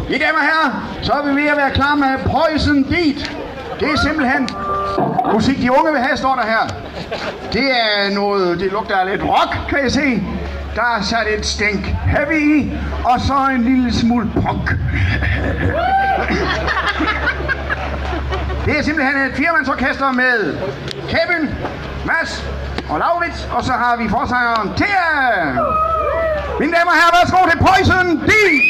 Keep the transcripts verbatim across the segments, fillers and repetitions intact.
Mine damer og herrer, så er vi ved at være klar med Poison Beat. Det er simpelthen musik, de unge vil have, står der her. Det er noget, det lugter af lidt rock, kan jeg se. Der er sat et stænk heavy i, og så en lille smule punk. Det er simpelthen et firemandsorkester med Kevin, Mads og Laurits, og så har vi forsangeren Thea. Mine damer og herrer, værsgo til Poison Beat.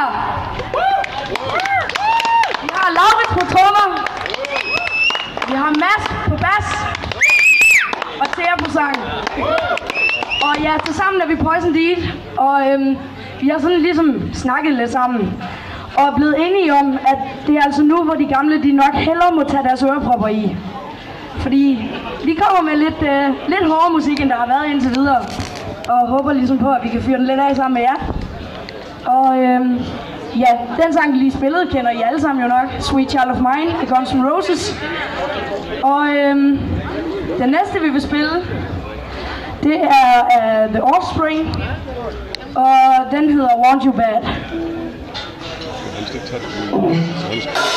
her. Vi har Laurits på trommer. Vi har Mads på bas. Og Thea på sang. Og ja, tilsammen er vi Poison Deed. Og øhm, vi har sådan ligesom snakket lidt sammen. Og er blevet enige om, at det er altså nu, hvor de gamle de nok hellere må tage deres ørepropper i. Fordi vi kommer med lidt, øh, lidt hårdere musik, end der har været indtil videre. Og håber ligesom på, at vi kan fyre den lidt af sammen med jer. Og øhm, ja, den sang, vi lige spillede, kender I alle sammen jo nok. Sweet Child of Mine, The Guns N' Roses. Og øhm, den næste, vi vil spille, det er uh, The Offspring. Og den hedder Want You Bad.